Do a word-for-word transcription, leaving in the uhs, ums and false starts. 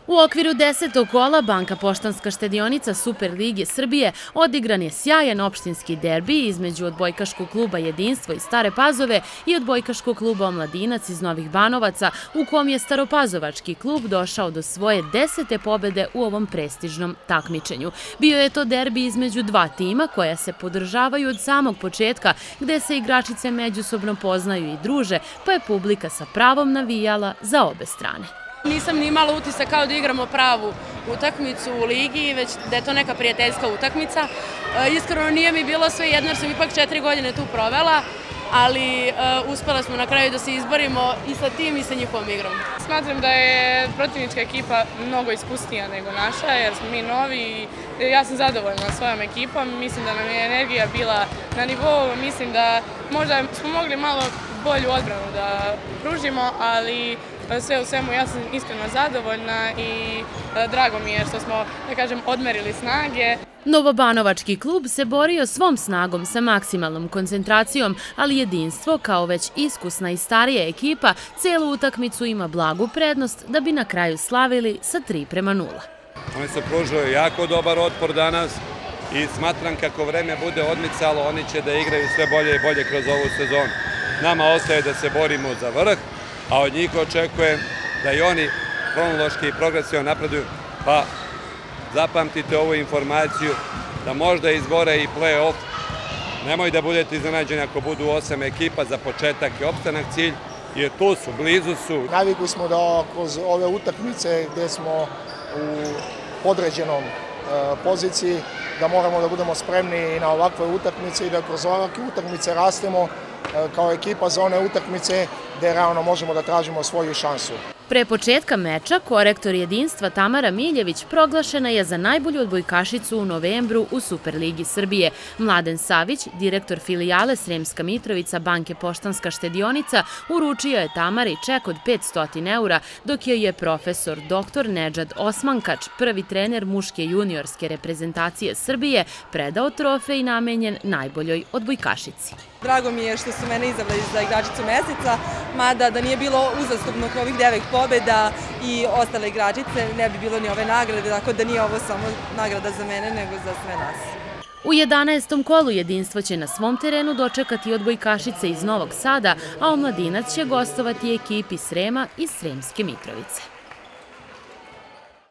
U okviru desetog kola Banka Poštanska štedionica Superlige Srbije odigran je sjajan opštinski derbi između odbojkaškog kluba Jedinstvo iz Stare Pazove i odbojkaškog kluba Omladinac iz Novih Banovaca, u kom je staropazovački klub došao do svoje desete pobede u ovom prestižnom takmičenju. Bio je to derbi između dva tima koja se podržavaju od samog početka, gde se igračice međusobno poznaju i druže, pa je publika sa pravom navijala za obe strane. Nisam ni imala utisak kao da igramo pravu utakmicu u ligi, već da je to neka prijateljska utakmica. Iskreno nije mi bilo sve jedno jer sam ipak četiri godine tu provela, ali uspela smo na kraju da se izborimo i sa tim i sa njihovom igrom. Smatram da je protivnička ekipa mnogo iskusnija nego naša jer smo mi novi i ja sam zadovoljna svojom ekipom. Mislim da nam je energija bila na nivou, mislim da možda smo mogli malo bolju odbranu da pružimo, ali sve u svemu ja sam iskreno zadovoljna i drago mi je što smo, da kažem, odmerili snage. Novobanovački klub se borio svom snagom sa maksimalnom koncentracijom, ali Jedinstvo, kao već iskusna i starija ekipa, celu utakmicu ima blagu prednost da bi na kraju slavili sa tri prema nula. Oni se pružaju jako dobar otpor danas i smatram kako vreme bude odmicalo, oni će da igraju sve bolje i bolje kroz ovu sezonu. Nama ostaje da se borimo za vrh, a od njih očekujem da i oni kronološki i progresivno napreduju, pa zapamtite ovu informaciju da možda izbore i play-off. Nemoj da budete iznenađeni ako budu osam ekipa, za početak i opstanak cilj, jer tu su, blizu su. Navikli smo da kroz ove utakmice gde smo u podređenom poziciji, da moramo da budemo spremni i na ovakve utakmice i da kroz ovakve utakmice rastemo kao ekipa za one utakmice gde realno možemo da tražimo svoju šansu. Pre početka meča, korektor Jedinstva Tamara Miljević proglašena je za najbolju odbojkašicu u novembru u Superligi Srbije. Mladen Savić, direktor filijale Sremska Mitrovica Banke Poštanska štedionica, uručio je Tamari ček od petsto eura, dok joj je profesor doktor Nedžad Osmankač, prvi trener muške juniorske reprezentacije Srbije, predao trofej namenjen najboljoj odbojkašici. Drago mi je što su mene izabrali za igračicu meseca, mada da nije bilo uzastopno ovih devet pobjeda i ostale igračice, ne bi bilo ni ove nagrade, tako da nije ovo samo nagrada za mene, nego za sve nas. U jedanaestom kolu Jedinstvo će na svom terenu dočekati odbojkašice iz Novog Sada, a Omladinac će gostovati ekipi Srema iz Sremske Mitrovice.